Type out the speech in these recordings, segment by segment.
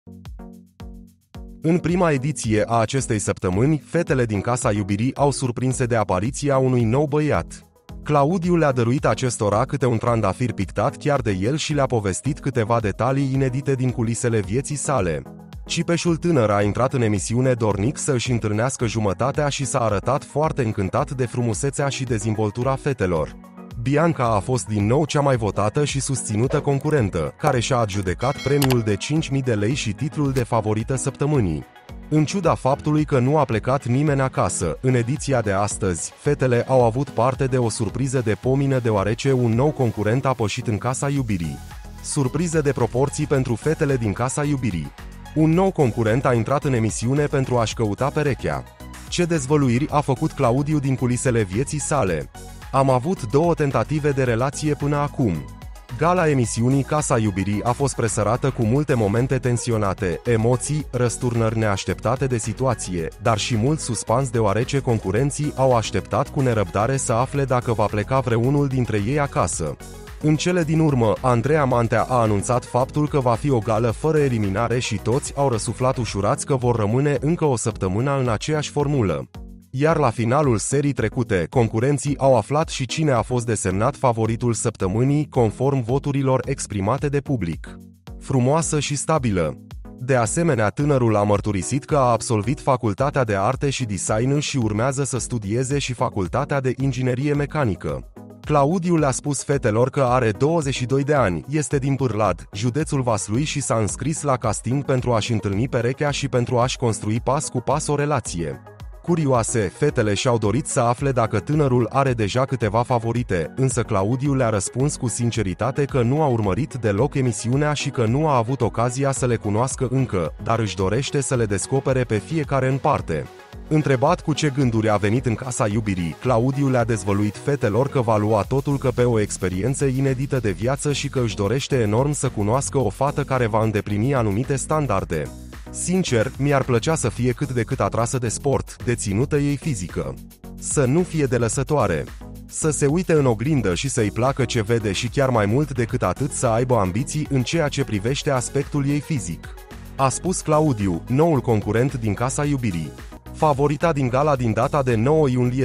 În prima ediție a acestei săptămâni, fetele din Casa Iubirii au surprinse de apariția unui nou băiat. Claudiu le-a dăruit acestora câte un trandafir pictat chiar de el și le-a povestit câteva detalii inedite din culisele vieții sale. Cipeșul tânăr a intrat în emisiune dornic să își întâlnească jumătatea și s-a arătat foarte încântat de frumusețea și dezvoltura fetelor. Bianca a fost din nou cea mai votată și susținută concurentă, care și-a adjudecat premiul de 5.000 de lei și titlul de favorită săptămânii. În ciuda faptului că nu a plecat nimeni acasă, în ediția de astăzi, fetele au avut parte de o surpriză de pomină deoarece un nou concurent a pășit în Casa Iubirii. Surpriză de proporții pentru fetele din Casa Iubirii. Un nou concurent a intrat în emisiune pentru a-și căuta perechea. Ce dezvăluiri a făcut Claudiu din culisele vieții sale? Am avut 2 tentative de relație până acum. Gala emisiunii Casa Iubirii a fost presărată cu multe momente tensionate, emoții, răsturnări neașteptate de situație, dar și mult suspans deoarece concurenții au așteptat cu nerăbdare să afle dacă va pleca vreunul dintre ei acasă. În cele din urmă, Andreea Mantea a anunțat faptul că va fi o gală fără eliminare și toți au răsuflat ușurați că vor rămâne încă o săptămână în aceeași formulă. Iar la finalul serii trecute, concurenții au aflat și cine a fost desemnat favoritul săptămânii, conform voturilor exprimate de public. Frumoasă și stabilă. De asemenea, tânărul a mărturisit că a absolvit facultatea de arte și design și urmează să studieze și facultatea de inginerie mecanică. Claudiu le-a spus fetelor că are 22 de ani, este din Pârlad, județul Vaslui și s-a înscris la casting pentru a-și întâlni perechea și pentru a-și construi pas cu pas o relație. Curioase, fetele și-au dorit să afle dacă tânărul are deja câteva favorite, însă Claudiu le-a răspuns cu sinceritate că nu a urmărit deloc emisiunea și că nu a avut ocazia să le cunoască încă, dar își dorește să le descopere pe fiecare în parte. Întrebat cu ce gânduri a venit în Casa Iubirii, Claudiu le-a dezvăluit fetelor că va lua totul ca pe o experiență inedită de viață și că își dorește enorm să cunoască o fată care va îndeplini anumite standarde. Sincer, mi-ar plăcea să fie cât de cât atrasă de sport, de ținută ei fizică. Să nu fie de lăsătoare. Să se uite în oglindă și să-i placă ce vede și chiar mai mult decât atât să aibă ambiții în ceea ce privește aspectul ei fizic. A spus Claudiu, noul concurent din Casa Iubirii. Favorita din gala din data de 9 iulie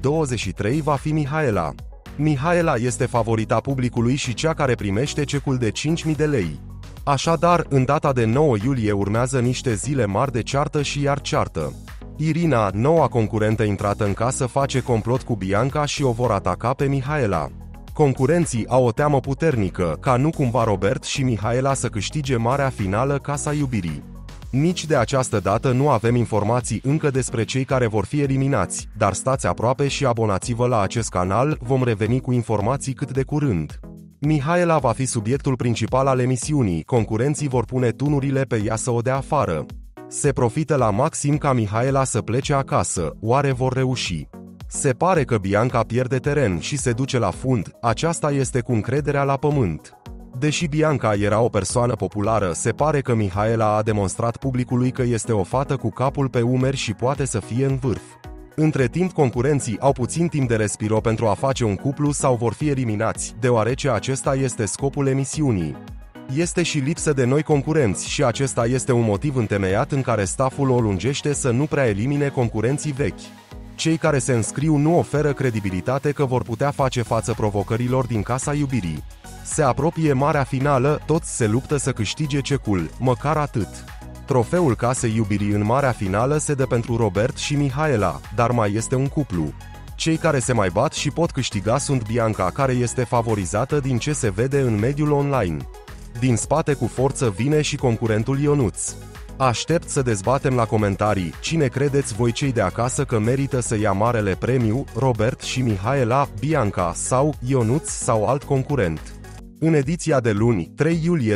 2023 va fi Mihaela. Mihaela este favorita publicului și cea care primește cecul de 5.000 de lei. Așadar, în data de 9 iulie urmează niște zile mari de ceartă și iar ceartă. Irina, noua concurentă intrată în casă, face complot cu Bianca și o vor ataca pe Mihaela. Concurenții au o teamă puternică, ca nu cumva Robert și Mihaela să câștige marea finală Casa Iubirii. Nici de această dată nu avem informații încă despre cei care vor fi eliminați, dar stați aproape și abonați-vă la acest canal, vom reveni cu informații cât de curând. Mihaela va fi subiectul principal al emisiunii, concurenții vor pune tunurile pe ea să o dea afară. Se profită la maxim ca Mihaela să plece acasă, oare vor reuși? Se pare că Bianca pierde teren și se duce la fund, aceasta este cu încrederea la pământ. Deși Bianca era o persoană populară, se pare că Mihaela a demonstrat publicului că este o fată cu capul pe umeri și poate să fie în vârf. Între timp, concurenții au puțin timp de respiro pentru a face un cuplu sau vor fi eliminați, deoarece acesta este scopul emisiunii. Este și lipsă de noi concurenți și acesta este un motiv întemeiat în care stafful o lungește să nu prea elimine concurenții vechi. Cei care se înscriu nu oferă credibilitate că vor putea face față provocărilor din Casa Iubirii. Se apropie marea finală, toți se luptă să câștige cecul, măcar atât. Trofeul Casei Iubirii în marea finală se dă pentru Robert și Mihaela, dar mai este un cuplu. Cei care se mai bat și pot câștiga sunt Bianca, care este favorizată din ce se vede în mediul online. Din spate cu forță vine și concurentul Ionuț. Aștept să dezbatem la comentarii, cine credeți voi cei de acasă că merită să ia marele premiu, Robert și Mihaela, Bianca sau Ionuț sau alt concurent? În ediția de luni, 3 iulie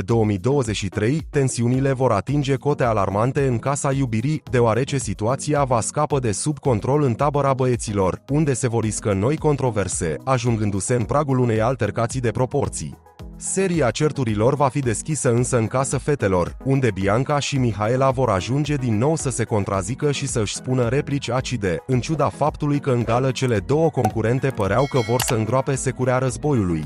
2023, tensiunile vor atinge cote alarmante în Casa Iubirii, deoarece situația va scapă de sub control în tabăra băieților, unde se vor riscă noi controverse, ajungându-se în pragul unei altercații de proporții. Seria certurilor va fi deschisă însă în casa fetelor, unde Bianca și Mihaela vor ajunge din nou să se contrazică și să își spună replici acide, în ciuda faptului că în gală cele două concurente păreau că vor să îngroape securea războiului.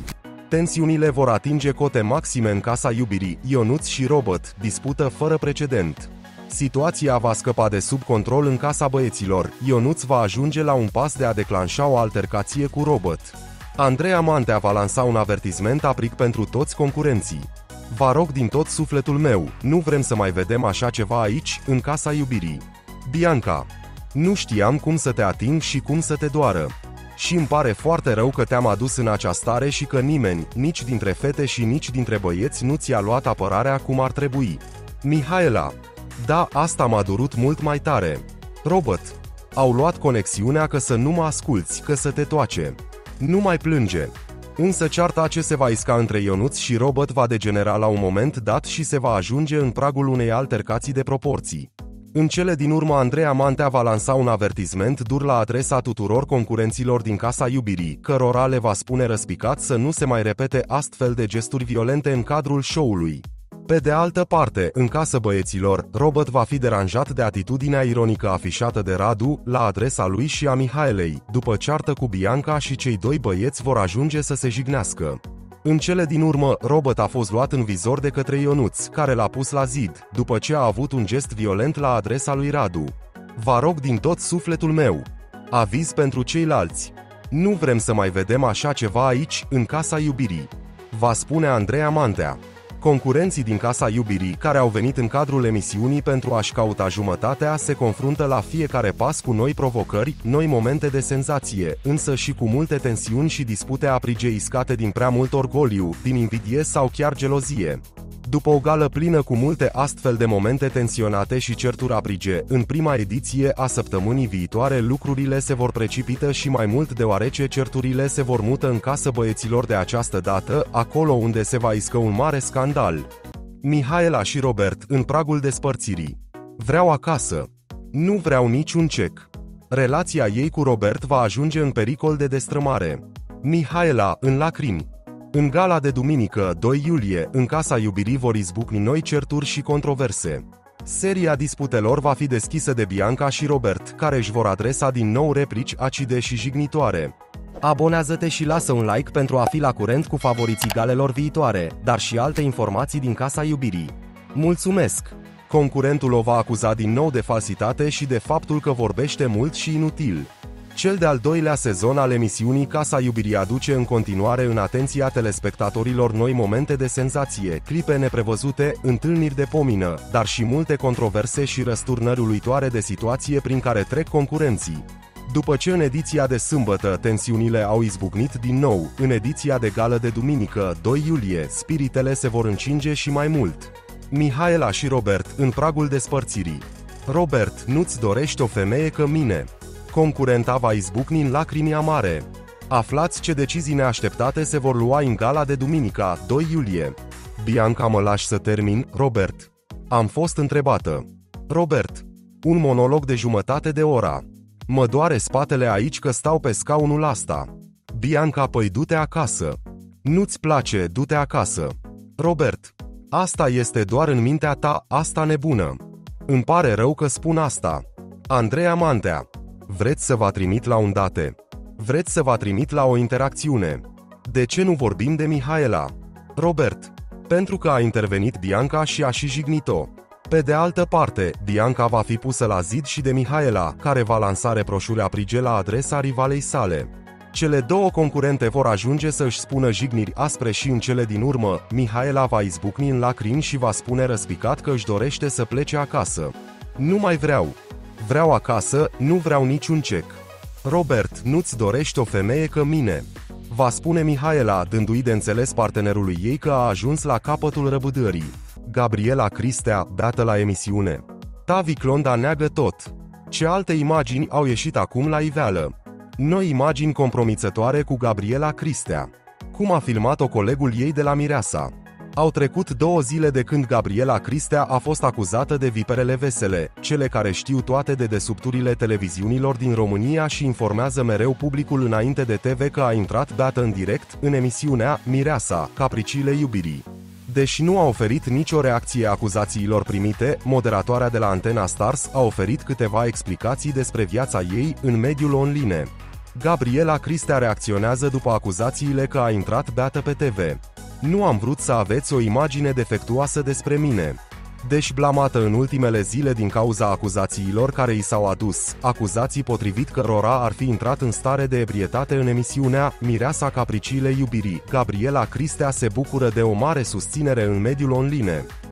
Tensiunile vor atinge cote maxime în casa iubirii, Ionuț și Robert, dispută fără precedent. Situația va scăpa de sub control în casa băieților, Ionuț va ajunge la un pas de a declanșa o altercație cu Robert. Andreea Mantea va lansa un avertisment aprig pentru toți concurenții. Vă rog din tot sufletul meu, nu vrem să mai vedem așa ceva aici, în casa iubirii. Bianca: nu știam cum să te ating și cum să te doară. Și îmi pare foarte rău că te-am adus în această stare și că nimeni, nici dintre fete și nici dintre băieți, nu ți-a luat apărarea cum ar trebui. Mihaela: da, asta m-a durut mult mai tare. Robert: au luat conexiunea că să nu mă asculți, că să te toace. Nu mai plânge. Însă cearta ce se va isca între Ionuț și Robert va degenera la un moment dat și se va ajunge în pragul unei altercații de proporții. În cele din urmă, Andreea Mantea va lansa un avertisment dur la adresa tuturor concurenților din casa iubirii, cărora le va spune răspicat să nu se mai repete astfel de gesturi violente în cadrul show-ului. Pe de altă parte, în casa băieților, Robert va fi deranjat de atitudinea ironică afișată de Radu la adresa lui și a Mihaelei, după ceartă cu Bianca și cei doi băieți vor ajunge să se jignească. În cele din urmă, Robert a fost luat în vizor de către Ionuț, care l-a pus la zid, după ce a avut un gest violent la adresa lui Radu. Vă rog din tot sufletul meu. Aviz pentru ceilalți. Nu vrem să mai vedem așa ceva aici, în casa iubirii. Va spune Andreea Mantea. Concurenții din casa iubirii, care au venit în cadrul emisiunii pentru a-și cauta jumătatea, se confruntă la fiecare pas cu noi provocări, noi momente de senzație, însă și cu multe tensiuni și dispute aprige iscate din prea mult orgoliu, din invidie sau chiar gelozie. După o gală plină cu multe astfel de momente tensionate și certuri aprige, în prima ediție a săptămânii viitoare lucrurile se vor precipită și mai mult deoarece certurile se vor mută în casa băieților de această dată, acolo unde se va iscă un mare scandal. Mihaela și Robert în pragul despărțirii. Vreau acasă. Nu vreau niciun cec. Relația ei cu Robert va ajunge în pericol de destrămare. Mihaela în lacrimi. În gala de duminică, 2 iulie, în casa iubirii vor izbucni noi certuri și controverse. Seria disputelor va fi deschisă de Bianca și Robert, care își vor adresa din nou replici acide și jignitoare. Abonează-te și lasă un like pentru a fi la curent cu favoriții galelor viitoare, dar și alte informații din casa iubirii. Mulțumesc! Concurentul o va acuza din nou de falsitate și de faptul că vorbește mult și inutil. Cel de-al doilea sezon al emisiunii Casa Iubirii aduce în continuare în atenția telespectatorilor noi momente de senzație, clipe neprevăzute, întâlniri de pomină, dar și multe controverse și răsturnări uluitoare de situație prin care trec concurenții. După ce în ediția de sâmbătă tensiunile au izbucnit din nou, în ediția de gală de duminică, 2 iulie, spiritele se vor încinge și mai mult. Mihaela și Robert în pragul despărțirii. Robert: nu-ți dorești o femeie ca mine? Concurenta va izbucni în lacrimi amare. Aflați ce decizii neașteptate se vor lua în gala de duminica, 2 iulie. Bianca: mă lași să termin, Robert? Am fost întrebată. Robert: un monolog de jumătate de oră. Mă doare spatele aici că stau pe scaunul ăsta. Bianca: păi du-te acasă. Nu-ți place, du-te acasă. Robert: asta este doar în mintea ta, asta nebună. Îmi pare rău că spun asta. Andreea Mantea: vreți să vă trimit la un date? Vreți să vă trimit la o interacțiune? De ce nu vorbim de Mihaela? Robert: pentru că a intervenit Bianca și a și jignit-o. Pe de altă parte, Bianca va fi pusă la zid și de Mihaela, care va lansa reproșuri aprige la adresa rivalei sale. Cele două concurente vor ajunge să își spună jigniri aspre și în cele din urmă, Mihaela va izbucni în lacrimi și va spune răspicat că își dorește să plece acasă. Nu mai vreau. Vreau acasă, nu vreau niciun cec. Robert: nu-ți dorești o femeie ca mine? Va spune Mihaela, dându-i de înțeles partenerului ei că a ajuns la capătul răbdării. Gabriela Cristea, beată la emisiune. Tavi Clonda neagă tot. Ce alte imagini au ieșit acum la iveală? Noi imagini compromițătoare cu Gabriela Cristea. Cum a filmat-o colegul ei de la Mireasa. Au trecut 2 zile de când Gabriela Cristea a fost acuzată de viperele vesele, cele care știu toate de dedesubturile televiziunilor din România și informează mereu publicul înainte de TV că a intrat beată în direct în emisiunea Mireasa, Capriciile iubirii. Deși nu a oferit nicio reacție acuzațiilor primite, moderatoarea de la Antena Stars a oferit câteva explicații despre viața ei în mediul online. Gabriela Cristea reacționează după acuzațiile că a intrat beată pe TV. Nu am vrut să aveți o imagine defectuoasă despre mine. Deși blamată în ultimele zile din cauza acuzațiilor care i s-au adus, acuzații potrivit cărora ar fi intrat în stare de ebrietate în emisiunea Mireasa Capriciile Iubirii, Gabriela Cristea se bucură de o mare susținere în mediul online.